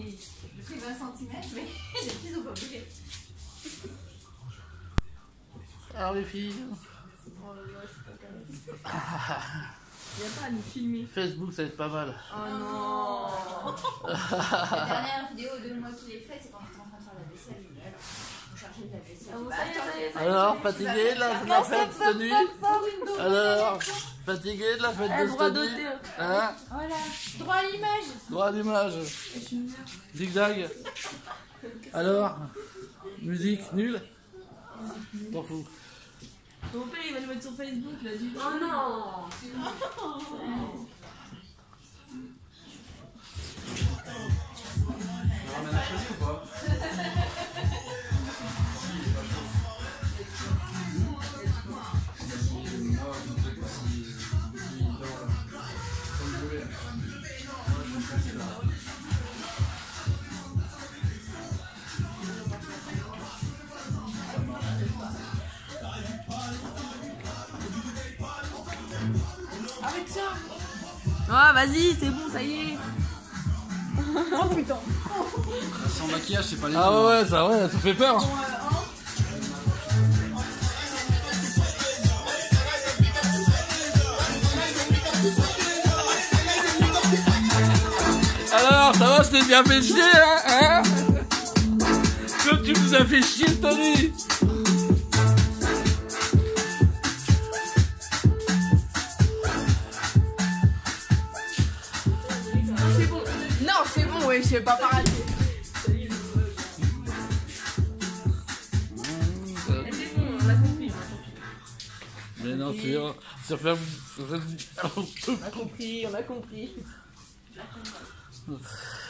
je fais 20 cm, mais les petits ont pas bougé. Alors les filles. Oh là là, je suis pas carré. Il n'y a pas à nous filmer. Facebook, ça va être pas mal. Oh non. La dernière vidéo de moi qui l'ai faite, c'est quand on était en train de faire la vaisselle. On cherchait de la vaisselle. Ah bon, ça y est, ça y est, ça y est. Alors, fatigué de la fête de nuit? Alors, fatigué de la fête de droit cette nuit? d'auteur. Hein? Voilà, droit à l'image. Droit à l'image. Zigzag. Alors, musique nulle? T'en fous. Ton père il va le mettre sur Facebook là. Oh non. On ramène un chalet ou pas? Avec ça. Ah vas-y, c'est bon, ça y est. Oh putain. Sans maquillage, c'est pas les Ah ouais, ça fait peur. Alors, ça va, je t'ai bien fait chier, hein? Comme tu nous as fait chier, Tony. C'est bon. Non, c'est bon, ouais, je sais pas parader. C'est bon, on a compris. Mais non, ça fait... On a compris, on a compris.